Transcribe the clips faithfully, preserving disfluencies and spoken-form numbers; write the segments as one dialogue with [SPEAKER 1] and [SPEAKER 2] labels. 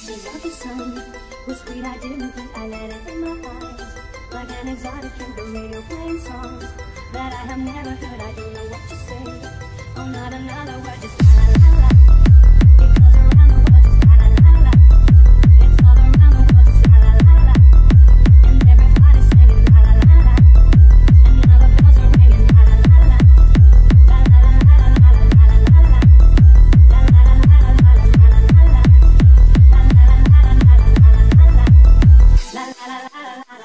[SPEAKER 1] of the sun was sweet, I didn't think I let it in my eyes. Like an exotic in the radio playing songs that I have never heard, I don't know what to say. Oh, not another word, just la la la la. It goes around the world, just la la la la. It's all around the world, just la la la la. And everybody's singing la la la la. And now the bells are ringing la la la la. La la la la la la la la la la. La la la la la la la la la la. La la la la la la la la la la. La la la la la la.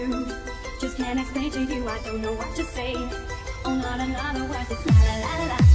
[SPEAKER 2] Just can't explain to you, I don't know what to say. Oh, not another word, just la la la la.